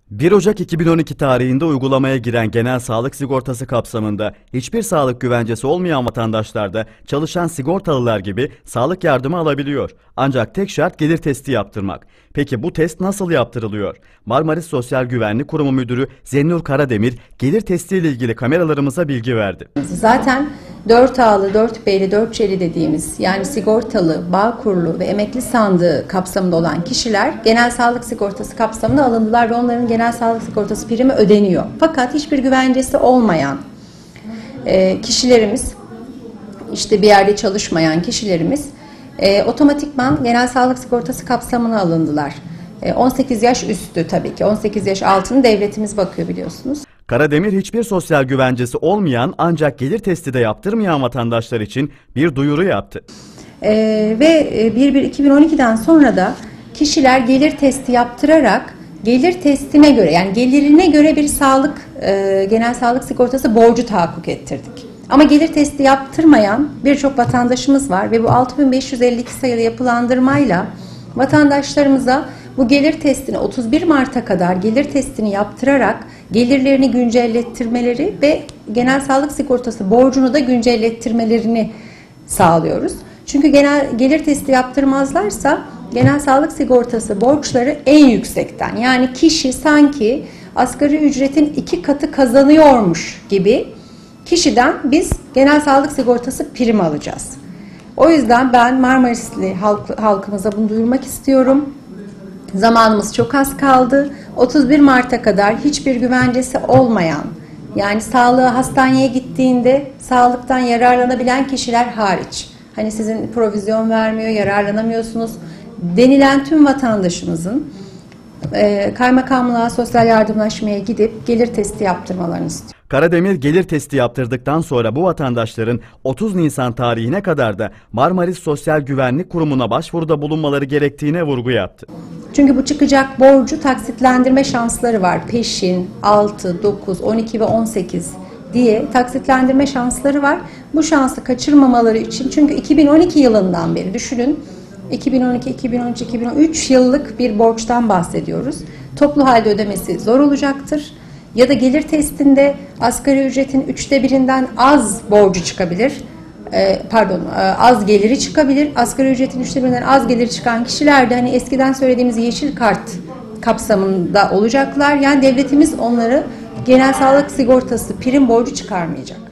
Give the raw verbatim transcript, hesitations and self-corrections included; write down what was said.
bir Ocak iki bin on iki tarihinde uygulamaya giren genel sağlık sigortası kapsamında hiçbir sağlık güvencesi olmayan vatandaşlar da çalışan sigortalılar gibi sağlık yardımı alabiliyor. Ancak tek şart gelir testi yaptırmak. Peki bu test nasıl yaptırılıyor? Marmaris Sosyal Güvenlik Kurumu Müdürü Zennur Karademir gelir testiyle ilgili kameralarımıza bilgi verdi. Zaten dört A'lı, dört B'li, dört C'li dediğimiz yani sigortalı, Bağkurlu ve emekli sandığı kapsamında olan kişiler genel sağlık sigortası kapsamına alındılar ve onların genel sağlık sigortası primi ödeniyor. Fakat hiçbir güvencesi olmayan e, kişilerimiz, işte bir yerde çalışmayan kişilerimiz e, otomatikman genel sağlık sigortası kapsamına alındılar. E, on sekiz yaş üstü tabii ki, on sekiz yaş altını devletimiz bakıyor biliyorsunuz. Karademir hiçbir sosyal güvencesi olmayan ancak gelir testi de yaptırmayan vatandaşlar için bir duyuru yaptı. Ee, ve bir bir iki bin on iki'den sonra da kişiler gelir testi yaptırarak gelir testine göre yani gelirine göre bir sağlık e, genel sağlık sigortası borcu tahakkuk ettirdik. Ama gelir testi yaptırmayan birçok vatandaşımız var ve bu altı bin beş yüz elli iki sayılı yapılandırmayla vatandaşlarımıza bu gelir testini otuz bir Mart'a kadar gelir testini yaptırarak gelirlerini güncellettirmeleri ve genel sağlık sigortası borcunu da güncellettirmelerini sağlıyoruz. Çünkü genel gelir testi yaptırmazlarsa genel sağlık sigortası borçları en yüksekten, yani kişi sanki asgari ücretin iki katı kazanıyormuş gibi kişiden biz genel sağlık sigortası prim alacağız. O yüzden ben Marmarisli halk, halkımıza bunu duyurmak istiyorum. Zamanımız çok az kaldı. otuz bir Mart'a kadar hiçbir güvencesi olmayan, yani sağlığa, hastaneye gittiğinde sağlıktan yararlanabilen kişiler hariç, hani sizin provizyon vermiyor, yararlanamıyorsunuz denilen tüm vatandaşımızın e, kaymakamlığa, sosyal yardımlaşmaya gidip gelir testi yaptırmalarını istiyor. Karademir gelir testi yaptırdıktan sonra bu vatandaşların otuz Nisan tarihine kadar da Marmaris Sosyal Güvenlik Kurumu'na başvuruda bulunmaları gerektiğine vurgu yaptı. Çünkü bu çıkacak borcu taksitlendirme şansları var. Peşin, altı, dokuz, on iki ve on sekiz diye taksitlendirme şansları var. Bu şansı kaçırmamaları için, çünkü iki bin on iki yılından beri düşünün, iki bin on iki, iki bin on üç, iki bin on üç yıllık bir borçtan bahsediyoruz. Toplu halde ödemesi zor olacaktır. Ya da gelir testinde asgari ücretin üçte birinden az borcu çıkabilir. Ee, pardon, az geliri çıkabilir. Asgari ücretin üçte birinden az geliri çıkan kişiler de hani eskiden söylediğimiz yeşil kart kapsamında olacaklar. Yani devletimiz onları genel sağlık sigortası prim borcu çıkarmayacak.